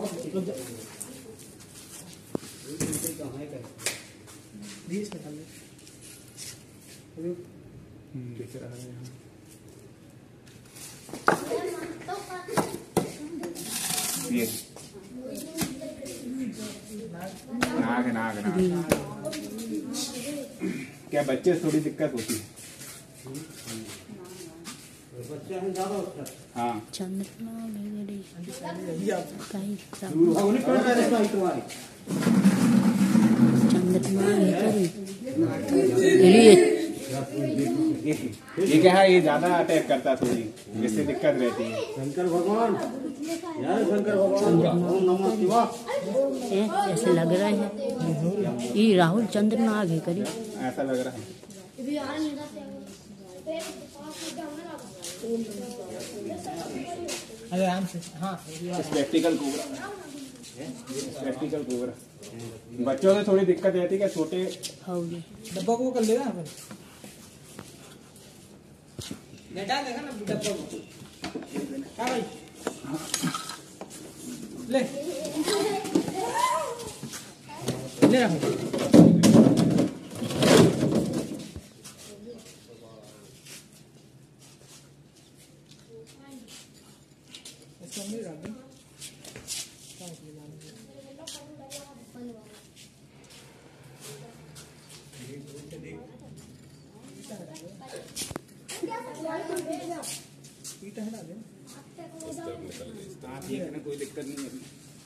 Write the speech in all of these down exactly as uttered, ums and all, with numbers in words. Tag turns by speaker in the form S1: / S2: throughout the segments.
S1: दिख रहा है यहाँ। ये नाग नाग नाग क्या बच्चे थोड़ी दिक्कत होती है। हाँ
S2: चंद्रमा
S1: ये क्या है, ये ज्यादा अटैक करता थोड़ी, इससे दिक्कत रहती है।
S3: शंकर भगवान यार, शंकर भगवान ओम नमः शिवाय
S2: ऐसे लग रहा है ये राहुल चंद्रमा आगे करी,
S1: ऐसा लग रहा है।
S4: आराम से। हाँ
S1: प्रैक्टिकल कोबरा, प्रैक्टिकल कोबरा। बच्चों को थोड़ी दिक्कत रहती है, छोटे
S4: डब्बा को कर लेगा अपन, डाल देगा ना डब्बा को। हाँ भाई ले ले रहा
S1: आप देखना, कोई दिक्कत नहीं है।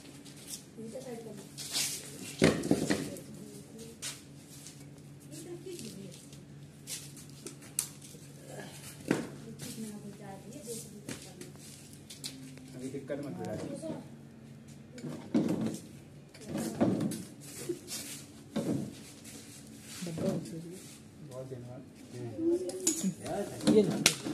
S1: अभी दिक्कत मत करा। बहुत धन्यवाद।